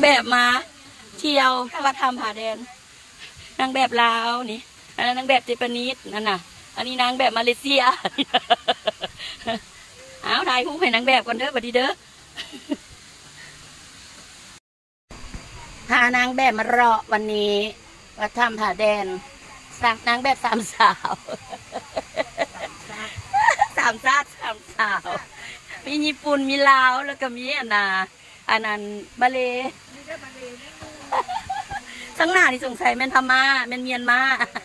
แบบมาเที่ยววัดธรรมผาแดนนางแบบลาวนี่อันนั้นนางแบบเจแปนิสนั่นน่ะอันนี้นางแบบมาเลเซียเอาถ่ายรูปให้นางแบบก่อนเด้อบัดนี้เด้อพานางแบบมาเราะวันนี้วัดธรรมผาแดนสั่งนางแบบสามสาวสามสาวมีญี่ปุ่นมีลาวแล้วก็มีอันนั้นมาเลทั้งหน้าที่สงสัยแม่นพม่าแม่นเมียนมา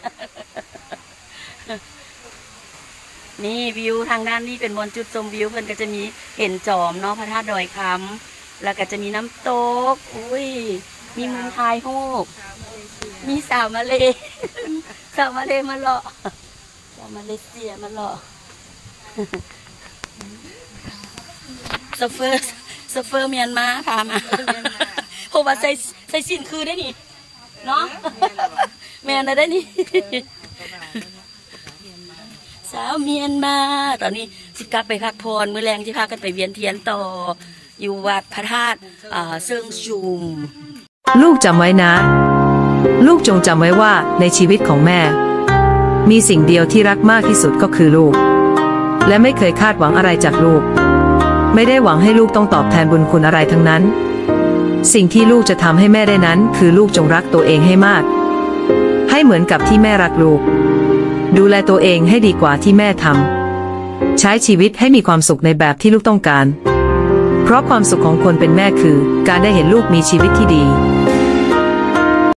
นี่วิวทางด้านนี้เป็นบนจุดชมวิวเพิ่นก็จะมีเห็นจอมเนาะพระธาตุดอยคำแล้วก็จะมีน้ำตกอุ้ยมีมุมถ่ายรูปมีสาวมาเลมาเลาะสาวมาเลเซียมาเลาะโซเฟอร์เมียนมาพามาเพราะว่าใส่สินคือได้นี่เนาะแมนได้นี่สาวเมียนมาตอนนี้สิกลับไปพักผ่อนมื้อแรงที่พากันไปเวียนเทียนต่ออยู่วัดพระธาตุเซิงชุมลูกจำไว้นะลูกจงจำไว้ว่าในชีวิตของแม่มีสิ่งเดียวที่รักมากที่สุดก็คือลูกและไม่เคยคาดหวังอะไรจากลูกไม่ได้หวังให้ลูกต้องตอบแทนบุญคุณอะไรทั้งนั้นสิ่งที่ลูกจะทำให้แม่ได้นั้นคือลูกจงรักตัวเองให้มากให้เหมือนกับที่แม่รักลูกดูแลตัวเองให้ดีกว่าที่แม่ทำใช้ชีวิตให้มีความสุขในแบบที่ลูกต้องการเพราะความสุขของคนเป็นแม่คือการได้เห็นลูกมีชีวิตที่ดี